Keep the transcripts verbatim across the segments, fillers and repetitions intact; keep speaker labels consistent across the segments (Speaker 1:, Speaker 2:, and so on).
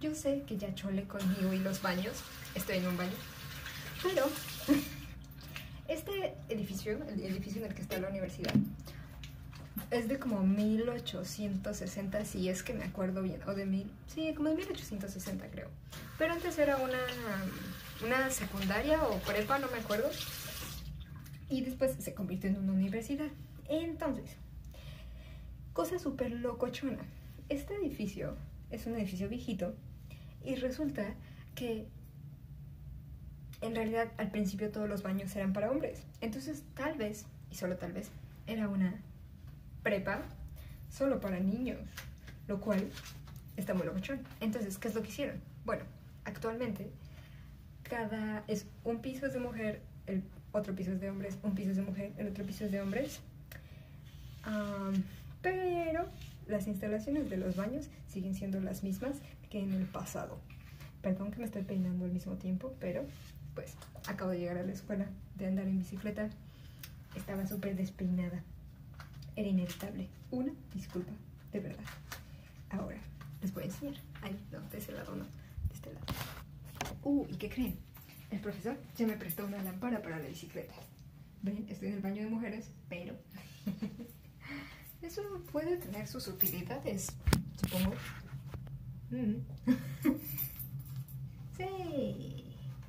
Speaker 1: Yo sé que ya chole conmigo y los baños. Estoy en un baño. Pero este edificio, el edificio en el que está la universidad, es de como mil ochocientos sesenta, si es que me acuerdo bien. O de mil... Sí, como de mil ochocientos sesenta creo. Pero antes era una, una secundaria o prepa, no me acuerdo. Y después se convirtió en una universidad. Entonces, cosa súper locochona. Este edificio es un edificio viejito y resulta que en realidad al principio todos los baños eran para hombres. Entonces tal vez, y solo tal vez, era una prepa solo para niños, lo cual está muy locochón. Entonces, ¿qué es lo que hicieron? Bueno, actualmente cada es un piso es de mujer, el otro piso es de hombres, un piso es de mujer, el otro piso es de hombres. Um, pero las instalaciones de los baños siguen siendo las mismas que en el pasado. Perdón que me estoy peinando al mismo tiempo, pero pues acabo de llegar a la escuela de andar en bicicleta. Estaba súper despeinada. Era inevitable. Una disculpa, de verdad. Ahora les voy a enseñar. Ay, no, de ese lado no, de este lado. Uh, ¿y qué creen? El profesor ya me prestó una lámpara para la bicicleta. Ven, estoy en el baño de mujeres, pero eso puede tener sus utilidades, supongo. Mm. Sí.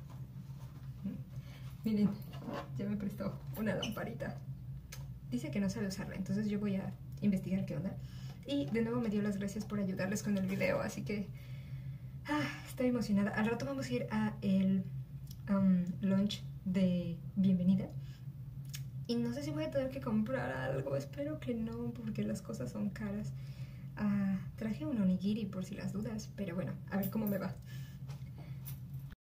Speaker 1: Miren, ya me prestó una lamparita. Dice que no sabe usarla, entonces yo voy a investigar qué onda. Y de nuevo me dio las gracias por ayudarles con el video, así que ah, estoy emocionada. Al rato vamos a ir a el um, lunch de bienvenida. Y no sé si voy a tener que comprar algo, espero que no, porque las cosas son caras. Uh, traje un onigiri por si las dudas, pero bueno, a ver cómo me va.